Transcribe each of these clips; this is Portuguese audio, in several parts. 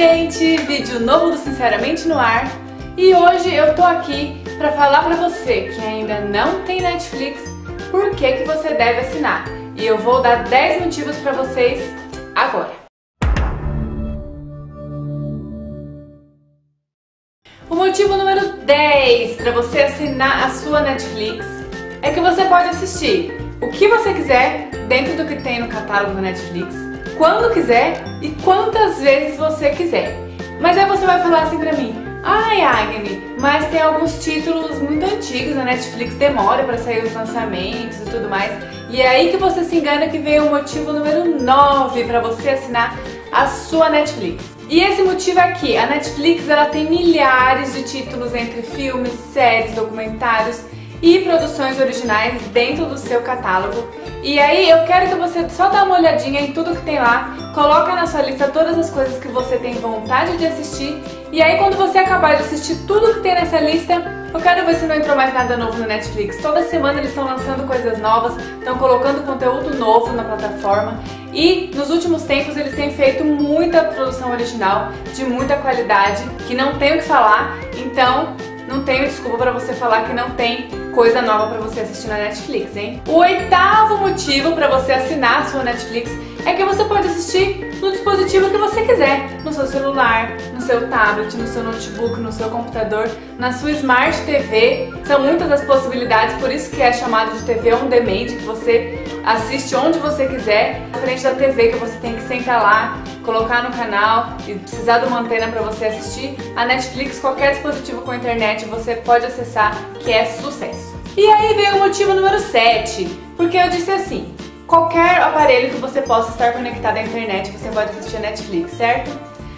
gente! Vídeo novo do Sinceramente no ar. E hoje eu tô aqui pra falar pra você que ainda não tem Netflix, por que você deve assinar. E eu vou dar 10 motivos pra vocês agora. O motivo número 10 pra você assinar a sua Netflix é que você pode assistir o que você quiser dentro do que tem no catálogo da Netflix, quando quiser e quantas vezes você quiser. Mas aí você vai falar assim pra mim: ai, Agni, mas tem alguns títulos muito antigos, a Netflix demora pra sair os lançamentos e tudo mais. E é aí que você se engana que veio o motivo número 9 pra você assinar a sua Netflix. E esse motivo é que a Netflix ela tem milhares de títulos entre filmes, séries, documentários e produções originais dentro do seu catálogo. E aí eu quero que você só dá uma olhadinha em tudo que tem lá, coloca na sua lista todas as coisas que você tem vontade de assistir, e aí quando você acabar de assistir tudo que tem nessa lista, eu quero ver se não entrou mais nada novo no Netflix. Toda semana eles estão lançando coisas novas, estão colocando conteúdo novo na plataforma, e nos últimos tempos eles têm feito muita produção original, de muita qualidade, que não tem o que falar, então não tenho desculpa pra você falar que não tem coisa nova pra você assistir na Netflix, hein? O 8º motivo pra você assinar a sua Netflix é que você pode assistir no dispositivo que você quiser, no seu celular, no seu tablet, no seu notebook, no seu computador, na sua Smart TV. São muitas as possibilidades, por isso que é chamado de TV on demand, que você assiste onde você quiser, diferente da TV que você tem que sentar lá, colocar no canal e precisar de uma antena para você assistir. A Netflix, qualquer dispositivo com internet, você pode acessar, que é sucesso. E aí vem o motivo número 7, porque eu disse assim: qualquer aparelho que você possa estar conectado à internet, você pode assistir a Netflix, certo?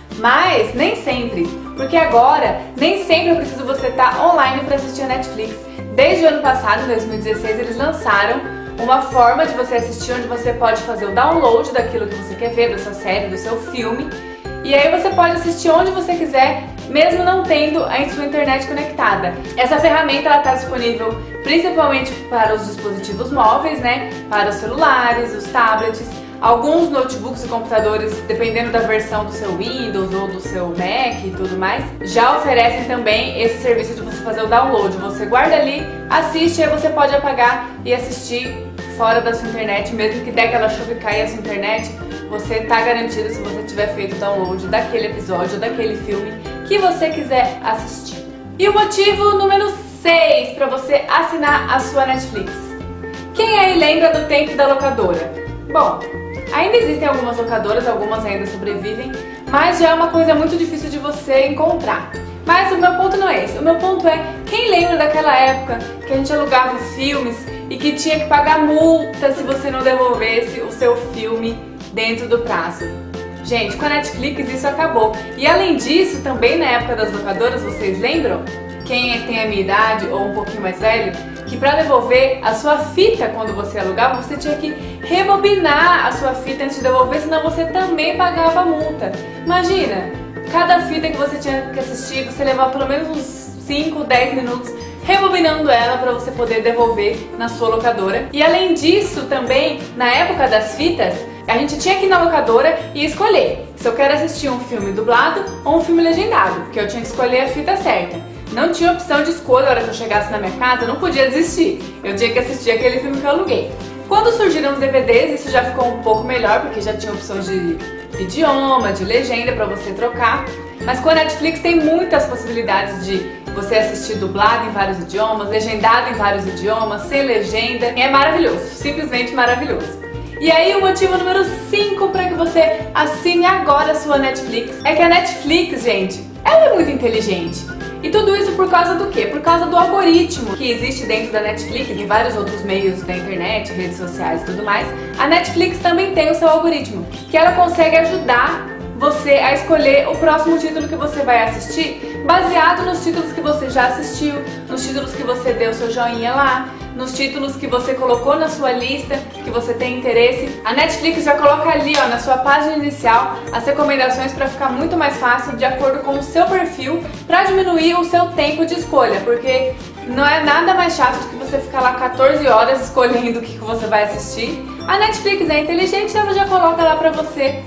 Mas nem sempre, porque agora nem sempre é preciso você estar online para assistir a Netflix. Desde o ano passado, em 2016, eles lançaram uma forma de você assistir onde você pode fazer o download daquilo que você quer ver, da sua série, do seu filme, e aí você pode assistir onde você quiser, mesmo não tendo a sua internet conectada. Essa ferramenta está disponível principalmente para os dispositivos móveis, né? Para os celulares, os tablets, alguns notebooks e computadores, dependendo da versão do seu Windows ou do seu Mac e tudo mais, já oferecem também esse serviço de você fazer o download. Você guarda ali, assiste, aí você pode apagar e assistir fora da sua internet, mesmo que der aquela chuva e caia a sua internet, você está garantido se você tiver feito o download daquele episódio ou daquele filme que você quiser assistir. E o motivo número 6 para você assinar a sua Netflix. Quem aí lembra do tempo da locadora? Bom, ainda existem algumas locadoras, algumas ainda sobrevivem, mas já é uma coisa muito difícil de você encontrar. Mas o meu ponto não é esse, o meu ponto é: quem lembra daquela época que a gente alugava filmes e que tinha que pagar multa se você não devolvesse o seu filme dentro do prazo? Gente, com a Netflix isso acabou. E além disso, também na época das locadoras, vocês lembram? Quem tem a minha idade ou um pouquinho mais velho, que para devolver a sua fita quando você alugava, você tinha que rebobinar a sua fita antes de devolver, senão você também pagava a multa. Imagina, cada fita que você tinha que assistir, você levava pelo menos uns 5, 10 minutos rebobinando ela para você poder devolver na sua locadora. E além disso também, na época das fitas, a gente tinha que ir na locadora e escolher se eu quero assistir um filme dublado ou um filme legendado, porque eu tinha que escolher a fita certa. Não tinha opção de escolha. A hora que eu chegasse na minha casa, eu não podia desistir, eu tinha que assistir aquele filme que eu aluguei. Quando surgiram os DVDs, isso já ficou um pouco melhor, porque já tinha opções de idioma, de legenda para você trocar. Mas com a Netflix tem muitas possibilidades de você assistir dublado em vários idiomas, legendado em vários idiomas, sem legenda. É maravilhoso, simplesmente maravilhoso. E aí o motivo número 5 para que você assine agora a sua Netflix é que a Netflix, gente, ela é muito inteligente. E tudo isso por causa do quê? Por causa do algoritmo que existe dentro da Netflix e vários outros meios da internet, redes sociais e tudo mais. A Netflix também tem o seu algoritmo, que ela consegue ajudar você a escolher o próximo título que você vai assistir, baseado nos títulos que você já assistiu, nos títulos que você deu seu joinha lá, nos títulos que você colocou na sua lista, que você tem interesse. A Netflix já coloca ali, ó, na sua página inicial, as recomendações para ficar muito mais fácil, de acordo com o seu perfil, para diminuir o seu tempo de escolha, porque não é nada mais chato do que você ficar lá 14 horas escolhendo o que você vai assistir. A Netflix é inteligente, ela já coloca lá para você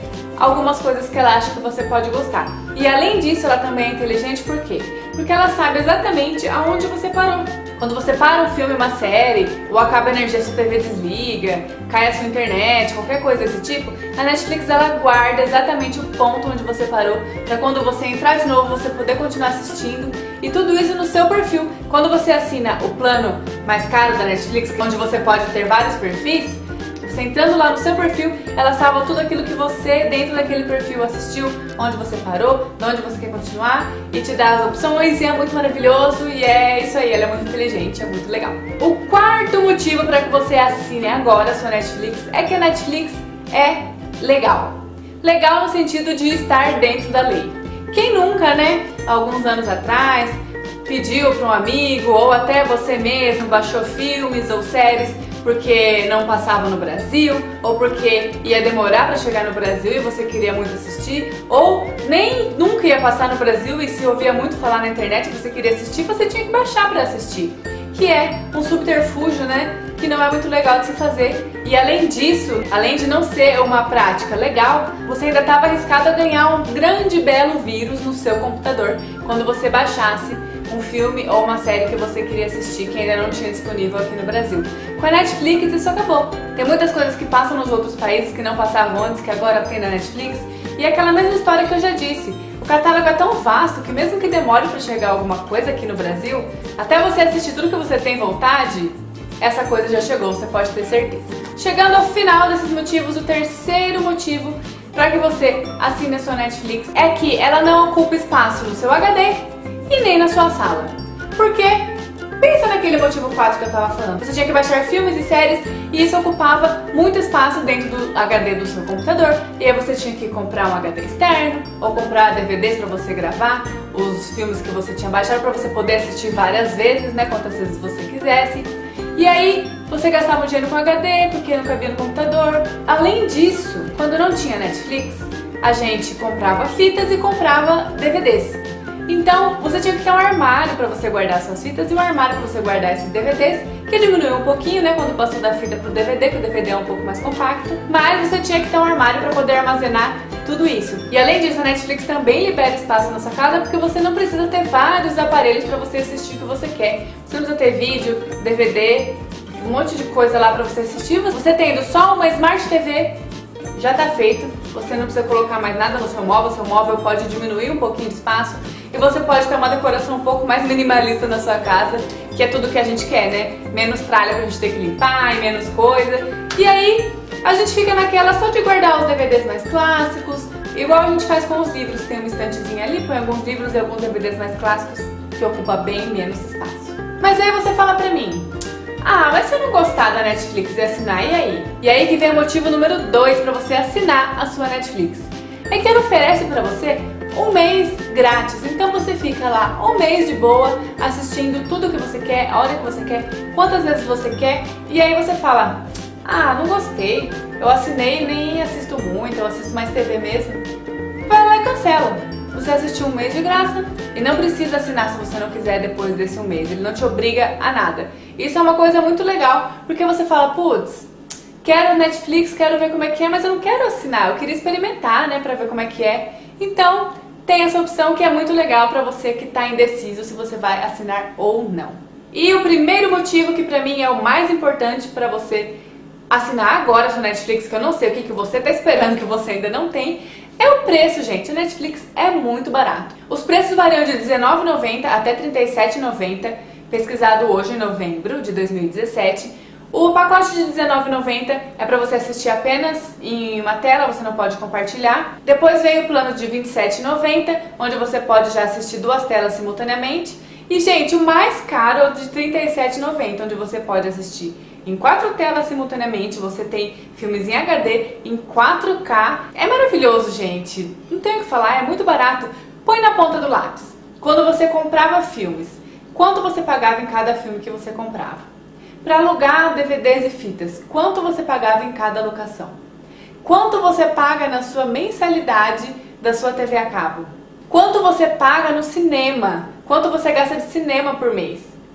algumas coisas que ela acha que você pode gostar. E além disso, ela também é inteligente, por quê? Porque ela sabe exatamente aonde você parou. Quando você para um filme, uma série, ou acaba a energia, sua TV desliga, cai a sua internet, qualquer coisa desse tipo, a Netflix ela guarda exatamente o ponto onde você parou, para quando você entrar de novo, você poder continuar assistindo, e tudo isso no seu perfil. Quando você assina o plano mais caro da Netflix, onde você pode ter vários perfis, você entrando lá no seu perfil, ela salva tudo aquilo que você, dentro daquele perfil, assistiu, onde você parou, de onde você quer continuar, e te dá as opções, e é muito maravilhoso, e é isso aí, ela é muito inteligente, é muito legal. O quarto motivo para que você assine agora a sua Netflix é que a Netflix é legal. Legal no sentido de estar dentro da lei. Quem nunca, né, alguns anos atrás, pediu para um amigo, ou até você mesmo, baixou filmes ou séries porque não passava no Brasil, ou porque ia demorar para chegar no Brasil e você queria muito assistir, ou nem nunca ia passar no Brasil e se ouvia muito falar na internet que você queria assistir, você tinha que baixar para assistir. Que é um subterfúgio, né? Que não é muito legal de se fazer. E além disso, além de não ser uma prática legal, você ainda estava arriscado a ganhar um grande belo vírus no seu computador quando você baixasse um filme ou uma série que você queria assistir que ainda não tinha disponível aqui no Brasil. Com a Netflix isso acabou. Tem muitas coisas que passam nos outros países que não passavam antes, que agora tem na Netflix. E é aquela mesma história que eu já disse. O catálogo é tão vasto que mesmo que demore para chegar alguma coisa aqui no Brasil, até você assistir tudo que você tem vontade, essa coisa já chegou, você pode ter certeza. Chegando ao final desses motivos, o terceiro motivo para que você assine a sua Netflix é que ela não ocupa espaço no seu HD e nem na sua sala. Por quê? Pensa naquele motivo 4 que eu tava falando. Você tinha que baixar filmes e séries e isso ocupava muito espaço dentro do HD do seu computador. E aí você tinha que comprar um HD externo ou comprar DVDs para você gravar os filmes que você tinha baixado para você poder assistir várias vezes, né? Quantas vezes você quisesse. E aí você gastava o dinheiro com HD porque não cabia no computador. Além disso, quando não tinha Netflix, a gente comprava fitas e comprava DVDs. Então, você tinha que ter um armário para você guardar suas fitas e um armário para você guardar esses DVDs, que diminuiu um pouquinho, né, quando passou da fita para o DVD, que o DVD é um pouco mais compacto, mas você tinha que ter um armário para poder armazenar tudo isso. E além disso, a Netflix também libera espaço na sua casa, porque você não precisa ter vários aparelhos para você assistir o que você quer. Você não precisa ter vídeo, DVD, um monte de coisa lá para você assistir. Você tendo só uma Smart TV, já tá feito. Você não precisa colocar mais nada no seu móvel pode diminuir um pouquinho de espaço. E você pode ter uma decoração um pouco mais minimalista na sua casa, que é tudo que a gente quer, né? Menos tralha pra gente ter que limpar e menos coisa. E aí, a gente fica naquela só de guardar os DVDs mais clássicos, igual a gente faz com os livros. Tem uma estantezinha ali, põe alguns livros e alguns DVDs mais clássicos, que ocupa bem menos espaço. Mas aí você fala pra mim, ah, mas se eu não gostar da Netflix e assinar, e aí? E aí que vem o motivo número 2 pra você assinar a sua Netflix. É que ela oferece pra você um mês grátis, então você fica lá um mês de boa, assistindo tudo que você quer, a hora que você quer, quantas vezes você quer, e aí você fala, ah, não gostei, eu assinei e nem assisto muito, eu assisto mais TV mesmo. Vai lá e cancela. Você assistiu um mês de graça e não precisa assinar se você não quiser depois desse um mês, ele não te obriga a nada. Isso é uma coisa muito legal, porque você fala, putz, quero Netflix, quero ver como é que é, mas eu não quero assinar, eu queria experimentar, né, pra ver como é que é. Então, tem essa opção que é muito legal pra você que tá indeciso se você vai assinar ou não. E o primeiro motivo que pra mim é o mais importante pra você assinar agora a sua Netflix, que eu não sei o que você tá esperando que você ainda não tem, é o preço, gente. A Netflix é muito barato. Os preços variam de R$19,90 até R$37,90, pesquisado hoje em novembro de 2017. O pacote de R$19,90 é para você assistir apenas em uma tela, você não pode compartilhar. Depois vem o plano de R$27,90, onde você pode já assistir 2 telas simultaneamente. E, gente, o mais caro é o de R$37,90, onde você pode assistir em 4 telas simultaneamente. Você tem filmes em HD, em 4K. É maravilhoso, gente. Não tenho o que falar, é muito barato. Põe na ponta do lápis. Quando você comprava filmes, quanto você pagava em cada filme que você comprava? Para alugar DVDs e fitas, quanto você pagava em cada locação? Quanto você paga na sua mensalidade da sua TV a cabo? Quanto você paga no cinema? Quanto você gasta de cinema por mês?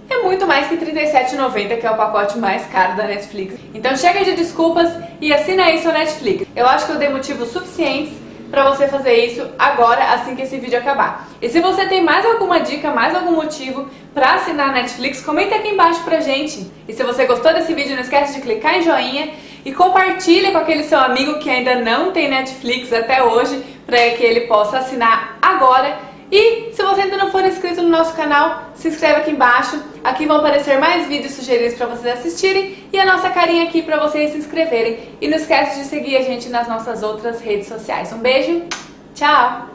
é muito mais que R$ 37,90, que é o pacote mais caro da Netflix. Então chega de desculpas e assina aí sua Netflix. Eu acho que eu dei motivos suficientes pra você fazer isso agora, assim que esse vídeo acabar. E se você tem mais alguma dica, mais algum motivo pra assinar a Netflix, comenta aqui embaixo pra gente. E se você gostou desse vídeo, não esquece de clicar em joinha e compartilha com aquele seu amigo que ainda não tem Netflix até hoje, para que ele possa assinar agora. E se você ainda não for inscrito no nosso canal, se inscreve aqui embaixo. Aqui vão aparecer mais vídeos sugeridos para vocês assistirem e a nossa carinha aqui para vocês se inscreverem. E não esquece de seguir a gente nas nossas outras redes sociais. Um beijo, tchau!